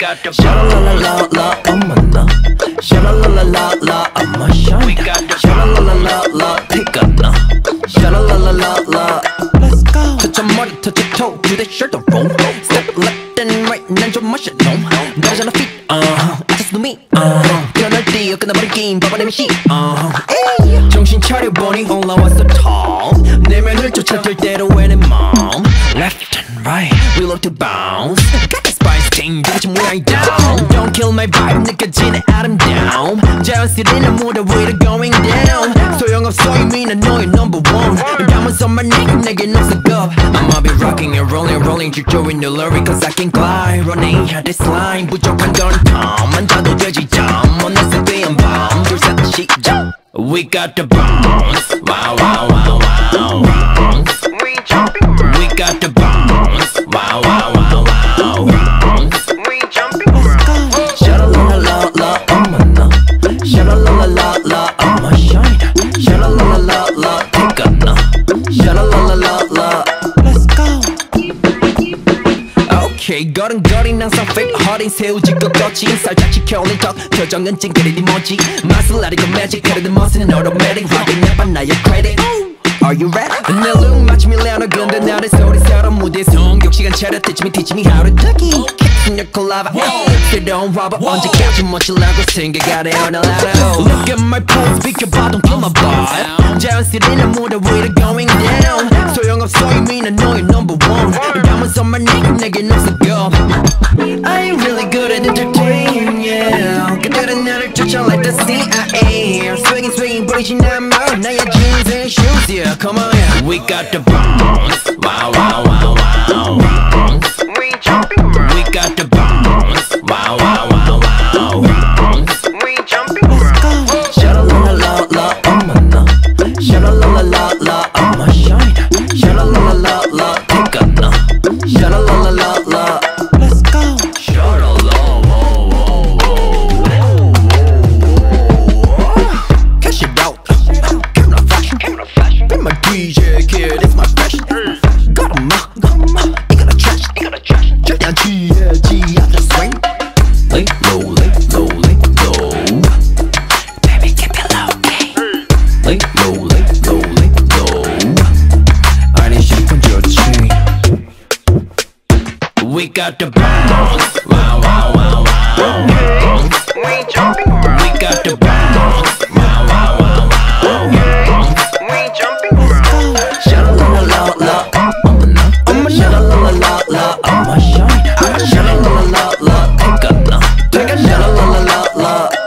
got the Shalalalala, 어머나. Shalalalala, I'ma shine. We got the Shalalalala, 피가나. Shalalalala, let's go. touch your 머리, touch your toe, do the shirt don't roll. Step left and right, 난 좀 멋있노. 나잖아 fit, I just do me. 그날 뛰어 끝나버린 게임, 봐봐 내 미시. 정신 차려보니 올라왔어 tall. 내면을 쫓아들 대로 왜내 맘. Left and right, we love to bounce. Got the spice, king, 도대체 뭐야 이 down. Don't kill my vibe, 느껴지는 아름다움. 자연스레 무대 위로 going down. 소용없어 이미 난 너의 number one. 담아서만 내겐 없어 겁. I'ma be rocking and rolling 질조인 no lorry cause I can glide. Running out this line, 부족한 건 calm. 앉아도 되지 잠, 원했을 때한 밤. 둘셋 시작. We got the bounce, wow wow wow wow. Bounce. We jumping around. We got the bounce, wow wow wow wow. Bounce. We jumping around. Shalalalala, 어머나. Shalalalala, I'ma shine. Shalalalala, 피가나. Shalalalala, let's go. Okay, 걸음걸이 항상 fake 허린 세우지 것 거친 살짝 지켜올린 턱 표정은 찡그리니 뭐지 맛을 아리고 magic 그래도 멋은 automatic 확인해봐 나의 credit. Are you ready? 내 look 마침이 레어너 근데 나를 소리처럼 무대 성격 시간 차려 teach me how to duck it. Kicks your collab 새로운 rapper 언제까지 멋지려고 생각하래 on a ladder. Look at my pose 비켜봐 don't kill my vibe. 자연스레 내 무대 위로 going down. 소용없어 이미 난 너의 number one. 담아서만 내겐 없어 go. I ain't really good at entertaining, yeah. 그들은 나를 쫓아 like the CIA. Swinging 버리지 않아 나의 jeans and shoes, yeah. Come on, yeah. We got the bounce, wow wow wow wow. Bounce. We jumping around. We got the bounce, wow wow wow wow. Bounce. We jumping around. Shalalalala, 어머나. Shalalalala, I'ma shine. Shalalalala, 피가나. Shalalalala, let's go. Cash it out. Camera flash. Be my DJ kid, it's my fashion. Got 'em up, 이거나 trash. 절대 취하지 않는 swing. Lay low. Baby, keep it low, okay? Lay low. 아니 실컷 좋지. We got the bounce, wow wow wow wow. Bounce. We jumping around. We got the bounce, wow wow wow wow. Bounce. We jumping around. Shalalalala, 어머나. Shalalalala, I'ma shine. Shalalalala, 피가나. Shalalalala.